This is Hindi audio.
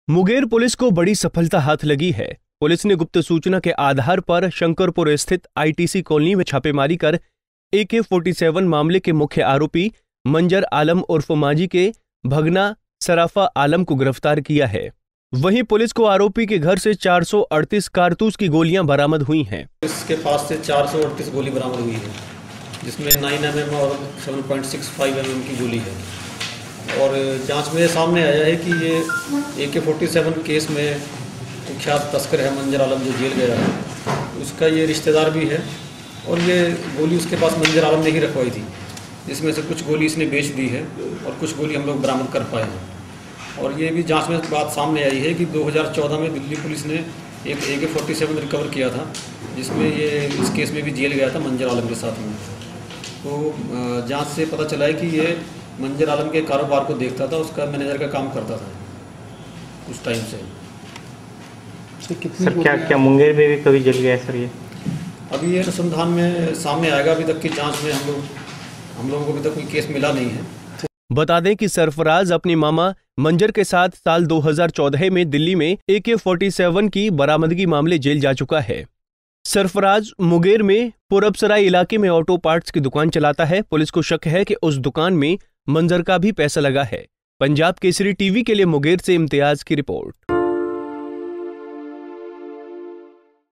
मुंगेर पुलिस को बड़ी सफलता हाथ लगी है। पुलिस ने गुप्त सूचना के आधार पर शंकरपुर स्थित आईटीसी कॉलोनी में छापेमारी कर AK-47 मामले के मुख्य आरोपी मंजर आलम उर्फ मांझी के भगना सराफा आलम को गिरफ्तार किया है। वहीं पुलिस को आरोपी के घर से 438 कारतूस की गोलियां बरामद हुई हैं। इसके पास से 438 गोली बरामद हुई है, जिसमें 9mm और 7.65 mm की गोली है। और जांच में सामने आया है कि ये AK-47 केस में कुख्यात तस्कर है मंजर आलम, जो जेल गया है। उसका ये रिश्तेदार भी है और ये गोली उसके पास मंजर आलम ने ही रखवाई थी, जिसमें से कुछ गोली इसने बेच दी है और कुछ गोली हम लोग बरामद कर पाए हैं। और ये भी जांच में बात सामने आई है कि 2014 में दिल्ली पुलिस ने एक AK-47 रिकवर किया था, जिसमें ये इस केस में भी जेल गया था मंजर आलम के साथ में। तो जांच से पता चला है कि ये मंजर आलम के कारोबार को देखता था, उसका मैनेजर का काम करता था उस टाइम से। सर क्या मुंगेर में भी कभी जल गया सर? ये अभी ये अनुसंधान में सामने आएगा। अभी तक की जांच में हम लोगों को अभी तक कोई केस मिला नहीं है। बता दें कि सरफराज अपने मामा मंजर के साथ साल 2014 में दिल्ली में AK-47 की बरामदगी मामले जेल जा चुका है। सरफराज मुंगेर में पूरबसराय इलाके में ऑटो पार्ट्स की दुकान चलाता है। पुलिस को शक है कि उस दुकान में मंजर का भी पैसा लगा है। पंजाब केसरी टीवी के लिए मुंगेर से इम्तियाज की रिपोर्ट।